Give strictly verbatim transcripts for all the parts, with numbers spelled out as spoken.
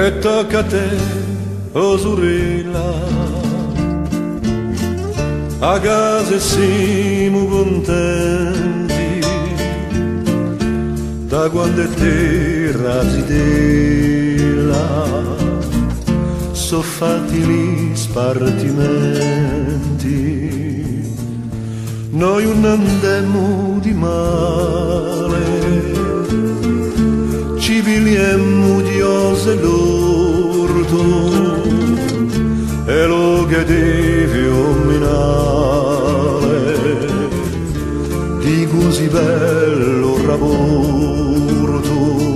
e tocca a te, Osurilla. A casa siamo contenti da quando è terra zidella, so fatti gli spartimenti, noi non andiamo di male, ci pigliamo di ose l'orto e lo che devi ominare di così bello rapporto.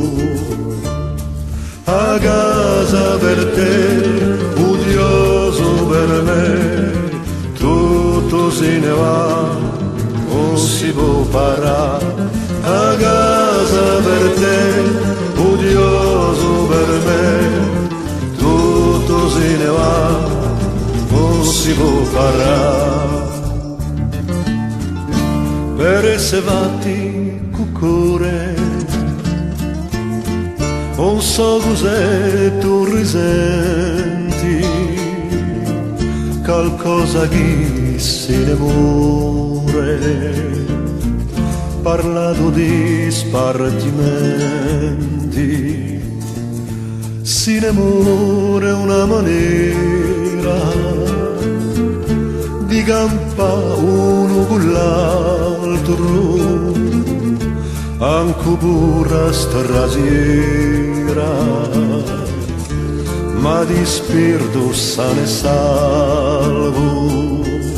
A casa per te, odioso per me, tutto se ne va, non si può parare. A casa per te, odioso per me, tutto se ne va, non si può parare. Per essere fatti cuccore, non so cos'è tu risenti, qualcosa che se ne muore, parlato di spartimenti, si ne muore una maniera di campa uno con l'altro, anche pure strasiera, ma di spirito sano e salvo.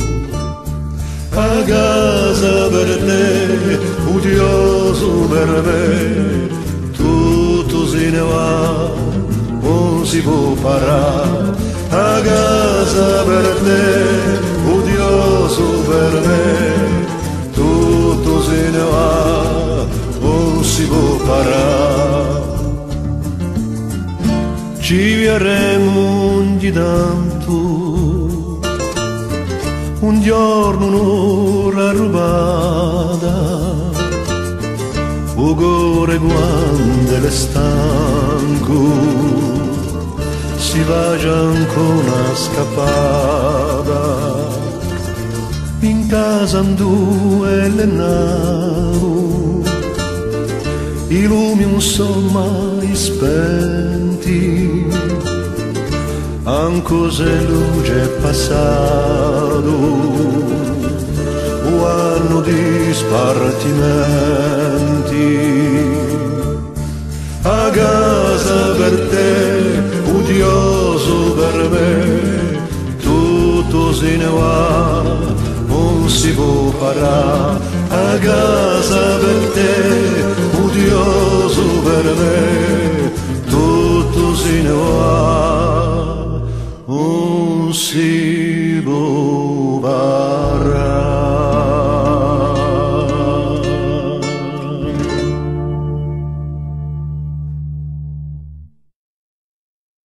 A casa per te, odioso per me, tutto se ne va, non si può parare. A casa per te, odioso per me, tutto se ne va, non si può parare. Ci verremo ogni tanto, un giorno un'ora rubata, o cuore quando è stanco, si va già ancora una scappata, in casa in due le navi, i lumi non sono mai spenti, anche se luce è passato, un anno di spartimenti. A casa per te, odioso per me, tutto se ne va, non si può parare. A casa per te, odioso per me, tutto se ne va, non si può parare.